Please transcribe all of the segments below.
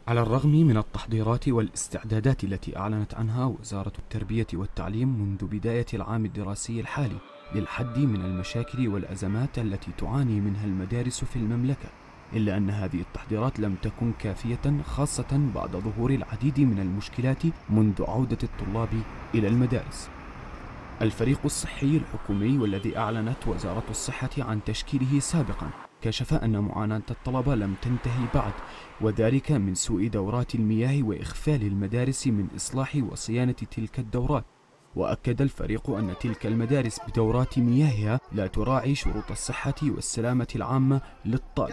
على الرغم من التحضيرات والاستعدادات التي أعلنت عنها وزارة التربية والتعليم منذ بداية العام الدراسي الحالي للحد من المشاكل والأزمات التي تعاني منها المدارس في المملكة، إلا أن هذه التحضيرات لم تكن كافية، خاصة بعد ظهور العديد من المشكلات منذ عودة الطلاب إلى المدارس. الفريق الصحي الحكومي والذي أعلنت وزارة الصحة عن تشكيله سابقا كشف أن معاناة الطلبة لم تنتهي بعد، وذلك من سوء دورات المياه وإغفال المدارس من إصلاح وصيانة تلك الدورات. وأكد الفريق أن تلك المدارس بدورات مياهها لا تراعي شروط الصحة والسلامة العامة للطالب.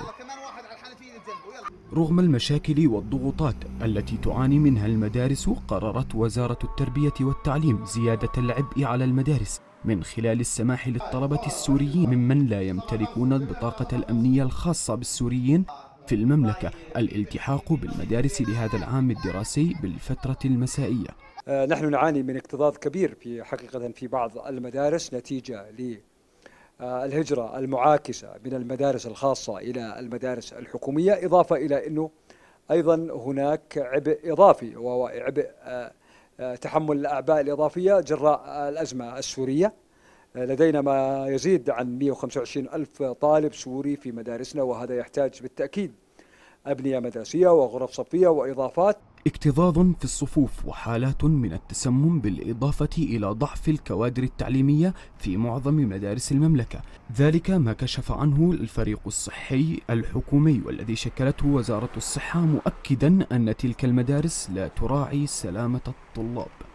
رغم المشاكل والضغوطات التي تعاني منها المدارس، قررت وزارة التربية والتعليم زيادة العبء على المدارس من خلال السماح للطلبة السوريين ممن لا يمتلكون البطاقة الأمنية الخاصة بالسوريين في المملكة الالتحاق بالمدارس لهذا العام الدراسي بالفترة المسائية. نحن نعاني من اكتظاظ كبير في بعض المدارس نتيجة للهجرة المعاكسة من المدارس الخاصة إلى المدارس الحكومية، إضافة إلى أنه أيضا هناك عبء إضافي وهو عبء تحمل الأعباء الإضافية جراء الأزمة السورية. لدينا ما يزيد عن 125 ألف طالب سوري في مدارسنا، وهذا يحتاج بالتأكيد أبنية مدرسية وغرف صفية وإضافات. اكتظاظ في الصفوف وحالات من التسمم بالإضافة إلى ضعف الكوادر التعليمية في معظم مدارس المملكة، ذلك ما كشف عنه الفريق الصحي الحكومي والذي شكلته وزارة الصحة، مؤكدا أن تلك المدارس لا تراعي سلامة الطلاب.